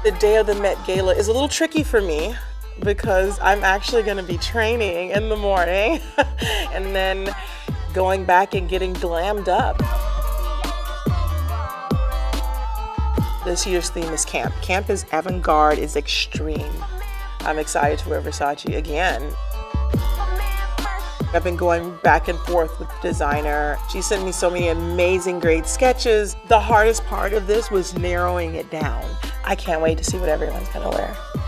The day of the Met Gala is a little tricky for me because I'm actually going to be training in the morning and then going back and getting glammed up. This year's theme is camp. Camp is avant-garde, is extreme. I'm excited to wear Versace again. I've been going back and forth with the designer. She sent me so many amazing, great sketches. The hardest part of this was narrowing it down. I can't wait to see what everyone's gonna wear.